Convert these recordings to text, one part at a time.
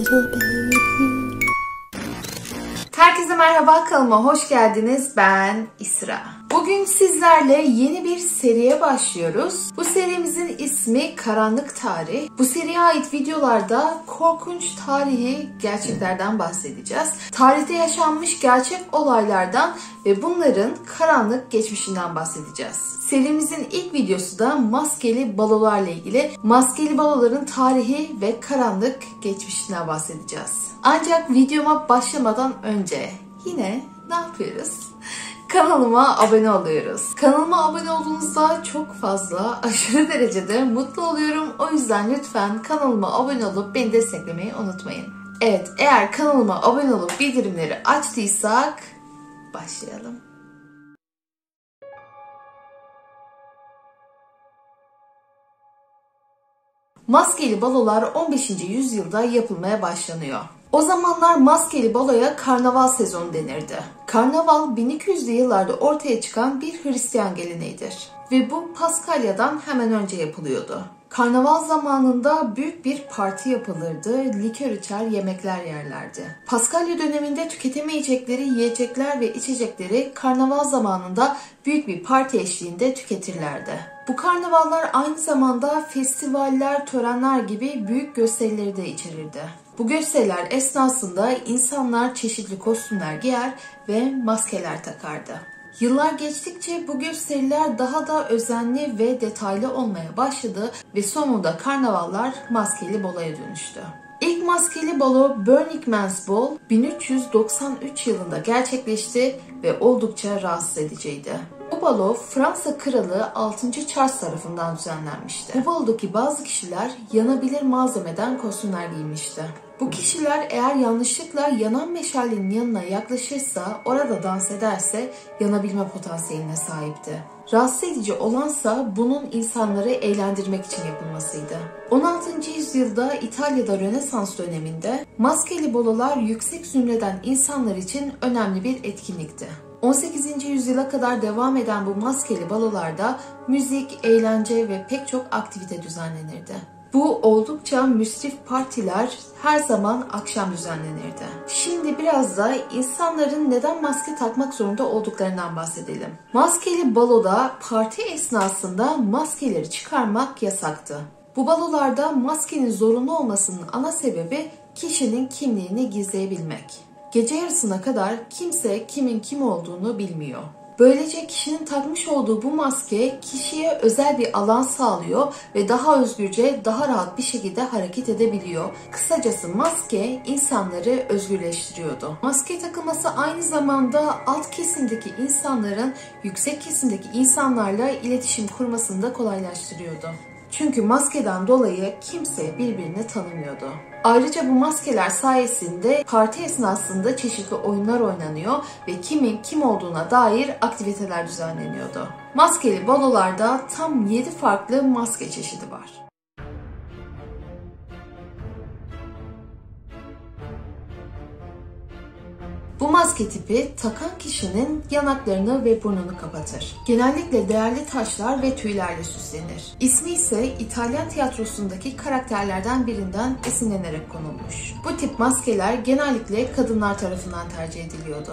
little baby. Herkese merhaba, kanalıma hoş geldiniz. Ben İsra. Bugün sizlerle yeni bir seriye başlıyoruz. Bu serimizin ismi Karanlık Tarih. Bu seriye ait videolarda korkunç tarihi gerçeklerden bahsedeceğiz. Tarihte yaşanmış gerçek olaylardan ve bunların karanlık geçmişinden bahsedeceğiz. Serimizin ilk videosu da maskeli balolarla ilgili. Maskeli baloların tarihi ve karanlık geçmişinden bahsedeceğiz. Ancak videoma başlamadan önce yine ne yapıyoruz? Kanalıma abone oluyoruz. Kanalıma abone olduğunuzda çok fazla, aşırı derecede mutlu oluyorum. O yüzden lütfen kanalıma abone olup beni desteklemeyi unutmayın. Evet, eğer kanalıma abone olup bildirimleri açtıysak başlayalım. Maskeli balolar 15. yüzyılda yapılmaya başlanıyor. O zamanlar maskeli baloya karnaval sezonu denirdi. Karnaval 1200'lü yıllarda ortaya çıkan bir Hristiyan geleneğidir. Ve bu Paskalya'dan hemen önce yapılıyordu. Karnaval zamanında büyük bir parti yapılırdı, likör içer, yemekler yerlerdi. Paskalya döneminde tüketemeyecekleri yiyecekler ve içecekleri karnaval zamanında büyük bir parti eşliğinde tüketirlerdi. Bu karnavallar aynı zamanda festivaller, törenler gibi büyük gösterileri de içerirdi. Bu gösteriler esnasında insanlar çeşitli kostümler giyer ve maskeler takardı. Yıllar geçtikçe bu gösteriler daha da özenli ve detaylı olmaya başladı ve sonunda karnavallar maskeli baloya dönüştü. İlk maskeli balo Burning Man's Ball 1393 yılında gerçekleşti ve oldukça rahatsız ediciydi. Bu balo Fransa Kralı 6. Charles tarafından düzenlenmişti. Bu balodaki bazı kişiler yanabilir malzemeden kostümler giymişti. Bu kişiler eğer yanlışlıkla yanan meşalenin yanına yaklaşırsa, orada dans ederse yanabilme potansiyeline sahipti. Rahatsız edici olansa bunun insanları eğlendirmek için yapılmasıydı. 16. yüzyılda İtalya'da Rönesans döneminde maskeli balolar yüksek zümreden insanlar için önemli bir etkinlikti. 18. yüzyıla kadar devam eden bu maskeli balolarda müzik, eğlence ve pek çok aktivite düzenlenirdi. Bu oldukça müsrif partiler her zaman akşam düzenlenirdi. Şimdi biraz da insanların neden maske takmak zorunda olduklarından bahsedelim. Maskeli baloda parti esnasında maskeleri çıkarmak yasaktı. Bu balolarda maskenin zorunlu olmasının ana sebebi kişinin kimliğini gizleyebilmek. Gece yarısına kadar kimse kimin kim olduğunu bilmiyor. Böylece kişinin takmış olduğu bu maske kişiye özel bir alan sağlıyor ve daha özgürce, daha rahat bir şekilde hareket edebiliyor. Kısacası maske insanları özgürleştiriyordu. Maske takılması aynı zamanda alt kesimdeki insanların yüksek kesimdeki insanlarla iletişim kurmasını da kolaylaştırıyordu. Çünkü maskeden dolayı kimse birbirini tanımıyordu. Ayrıca bu maskeler sayesinde parti esnasında çeşitli oyunlar oynanıyor ve kimin kim olduğuna dair aktiviteler düzenleniyordu. Maskeli balolarda tam 7 farklı maske çeşidi var. Bu maske tipi takan kişinin yanaklarını ve burnunu kapatır. Genellikle değerli taşlar ve tüylerle süslenir. İsmi ise İtalyan tiyatrosundaki karakterlerden birinden esinlenerek konulmuş. Bu tip maskeler genellikle kadınlar tarafından tercih ediliyordu.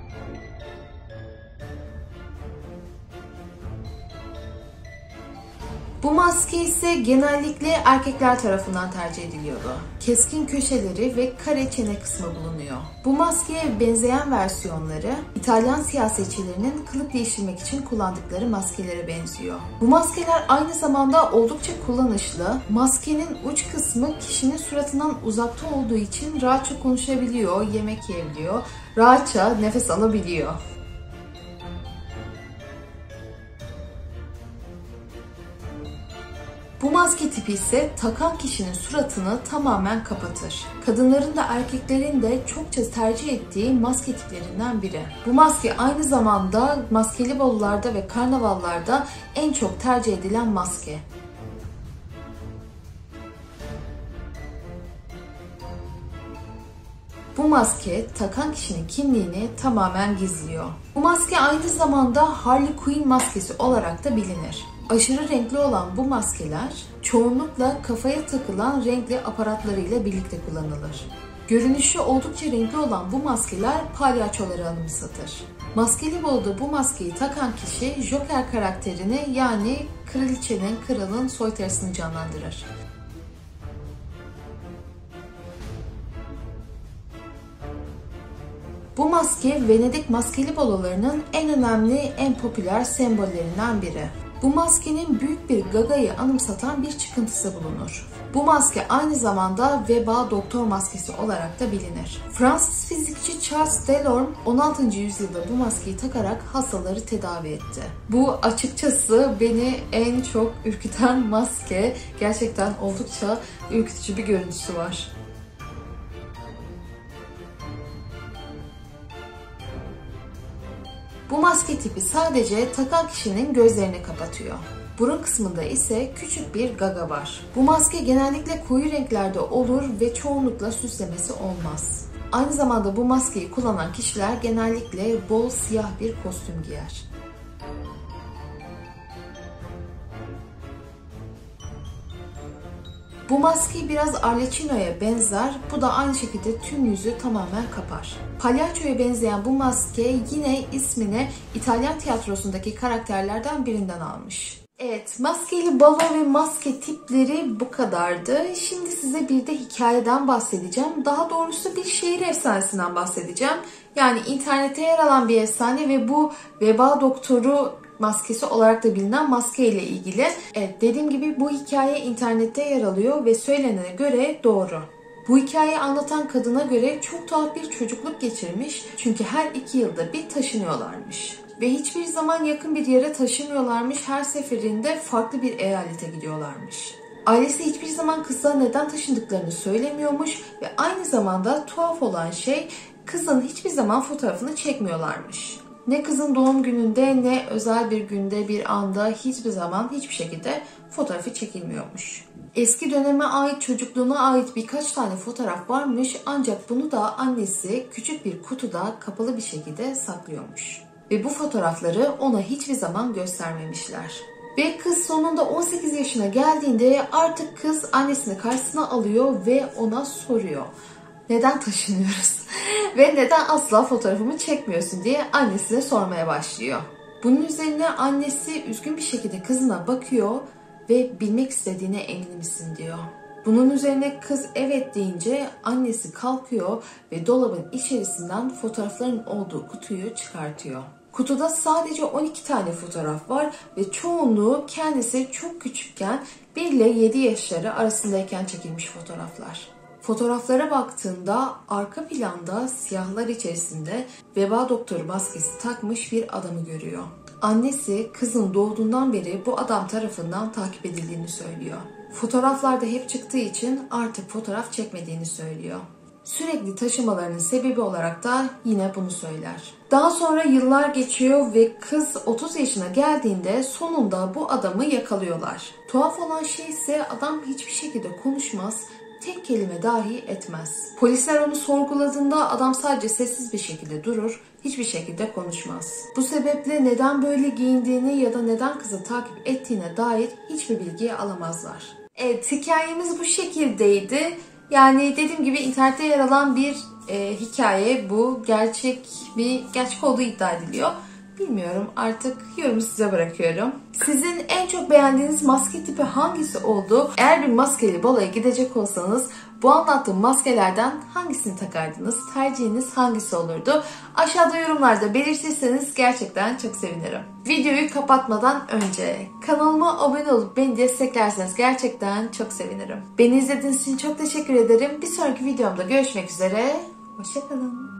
Bu maske ise genellikle erkekler tarafından tercih ediliyordu. Keskin köşeleri ve kare çene kısmı bulunuyor. Bu maskeye benzeyen versiyonları İtalyan siyasetçilerinin kılık değiştirmek için kullandıkları maskelere benziyor. Bu maskeler aynı zamanda oldukça kullanışlı. Maskenin uç kısmı kişinin suratından uzakta olduğu için rahatça konuşabiliyor, yemek yiyebiliyor, rahatça nefes alabiliyor. Bu maske tipi ise takan kişinin suratını tamamen kapatır. Kadınların da erkeklerin de çokça tercih ettiği maske tiplerinden biri. Bu maske aynı zamanda maskeli balolarda ve karnavallarda en çok tercih edilen maske. Bu maske takan kişinin kimliğini tamamen gizliyor. Bu maske aynı zamanda Harley Quinn maskesi olarak da bilinir. Aşırı renkli olan bu maskeler Çoğunlukla kafaya takılan renkli aparatlarıyla birlikte kullanılır. Görünüşü oldukça renkli olan bu maskeler palyaçoları anımsatır. Maskeli baloda bu maskeyi takan kişi Joker karakterini, yani kraliçenin, kralın soytarısını canlandırır. Bu maske Venedik maskeli balolarının en önemli, en popüler sembollerinden biri. Bu maskenin büyük bir gagayı anımsatan bir çıkıntısı bulunur. Bu maske aynı zamanda veba doktor maskesi olarak da bilinir. Fransız fizikçi Charles Delorme 16. yüzyılda bu maskeyi takarak hastaları tedavi etti. Bu açıkçası beni en çok ürküten maske. Gerçekten oldukça ürkütücü bir görüntüsü var. Bu maske tipi sadece takan kişinin gözlerini kapatıyor. Burun kısmında ise küçük bir gaga var. Bu maske genellikle koyu renklerde olur ve çoğunlukla süslemesi olmaz. Aynı zamanda bu maskeyi kullanan kişiler genellikle bol siyah bir kostüm giyer. Bu maske biraz Arlecchino'ya benzer, bu da aynı şekilde tüm yüzü tamamen kapar. Palyaço'ya benzeyen bu maske yine ismini İtalyan tiyatrosundaki karakterlerden birinden almış. Evet, maskeli balo ve maske tipleri bu kadardı. Şimdi size bir de hikayeden bahsedeceğim. Daha doğrusu bir şehir efsanesinden bahsedeceğim. Yani internette yer alan bir efsane ve bu veba doktoru maskesi olarak da bilinen maske ile ilgili. Evet, dediğim gibi bu hikaye internette yer alıyor ve söylenene göre doğru. Bu hikayeyi anlatan kadına göre çok tuhaf bir çocukluk geçirmiş, çünkü her 2 yılda bir taşınıyorlarmış. Ve hiçbir zaman yakın bir yere taşımıyorlarmış, her seferinde farklı bir eyalete gidiyorlarmış. Ailesi hiçbir zaman kızına neden taşındıklarını söylemiyormuş ve aynı zamanda tuhaf olan şey, kızın hiçbir zaman fotoğrafını çekmiyorlarmış. Ne kızın doğum gününde ne özel bir günde, bir anda hiçbir zaman hiçbir şekilde fotoğrafı çekilmiyormuş. Eski döneme ait, çocukluğuna ait birkaç tane fotoğraf varmış, ancak bunu da annesi küçük bir kutuda kapalı bir şekilde saklıyormuş. Ve bu fotoğrafları ona hiçbir zaman göstermemişler. Ve kız sonunda 18 yaşına geldiğinde artık kız annesini karşısına alıyor ve ona soruyor. Neden taşınıyoruz? Ve neden asla fotoğrafımı çekmiyorsun diye annesine sormaya başlıyor. Bunun üzerine annesi üzgün bir şekilde kızına bakıyor ve bilmek istediğine emin misin diyor. Bunun üzerine kız evet deyince annesi kalkıyor ve dolabın içerisinden fotoğrafların olduğu kutuyu çıkartıyor. Kutuda sadece 12 tane fotoğraf var ve çoğunluğu kendisi çok küçükken 1 ile 7 yaşları arasındayken çekilmiş fotoğraflar. Fotoğraflara baktığında arka planda siyahlar içerisinde veba doktoru maskesi takmış bir adamı görüyor. Annesi kızın doğduğundan beri bu adam tarafından takip edildiğini söylüyor. Fotoğraflarda hep çıktığı için artık fotoğraf çekmediğini söylüyor. Sürekli taşımalarının sebebi olarak da yine bunu söyler. Daha sonra yıllar geçiyor ve kız 30 yaşına geldiğinde sonunda bu adamı yakalıyorlar. Tuhaf olan şey ise adam hiçbir şekilde konuşmaz, tek kelime dahi etmez. Polisler onu sorguladığında adam sadece sessiz bir şekilde durur, hiçbir şekilde konuşmaz. Bu sebeple neden böyle giyindiğini ya da neden kızı takip ettiğine dair hiçbir bilgi alamazlar. Evet, hikayemiz bu şekildeydi. Yani dediğim gibi internette yer alan bir hikaye bu. Gerçek olduğu iddia ediliyor. Bilmiyorum, artık yorumu size bırakıyorum. Sizin en çok beğendiğiniz maske tipi hangisi oldu? Eğer bir maskeli baloya gidecek olsanız bu anlattığım maskelerden hangisini takardınız? Tercihiniz hangisi olurdu? Aşağıda yorumlarda belirtirseniz gerçekten çok sevinirim. Videoyu kapatmadan önce kanalıma abone olup beni desteklerseniz gerçekten çok sevinirim. Beni izlediğiniz için çok teşekkür ederim. Bir sonraki videomda görüşmek üzere. Hoşça kalın.